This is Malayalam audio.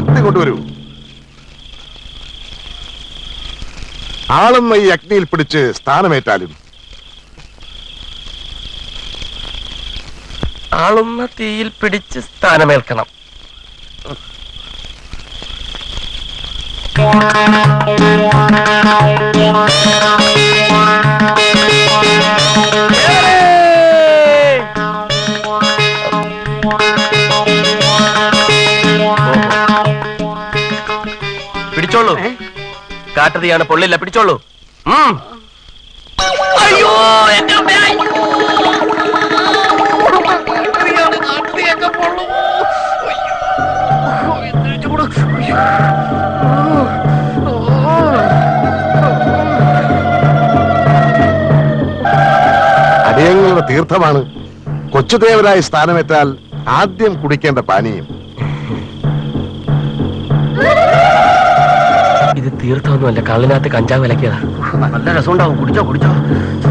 അഗ്നി കൊണ്ടുവരൂ. ആളെന്ന ഈ അഗ്നിയിൽ പിടിച്ച് സ്ഥാനമേറ്റാലും ആളുന്ന തീയിൽ പിടിച്ച് സ്ഥാനമേൽക്കണം. പിടിച്ചോളൂ. കാട്ടുതീയാണ്, പൊള്ളില്ല. പിടിച്ചോളൂ. അയ്യോ അടിയങ്ങളുടെ തീർത്ഥമാണ്. കൊച്ചുദേവരായി സ്ഥാനമേറ്റാൽ ആദ്യം കുടിക്കേണ്ട പാനീയം. ഇത് തീർത്ഥമൊന്നുമല്ല, കള്ളിനകത്ത് കഞ്ചാവ് വിലക്കിയതാ. നല്ല രസമുണ്ടാവും. കുടിച്ചോ കുടിച്ചോ.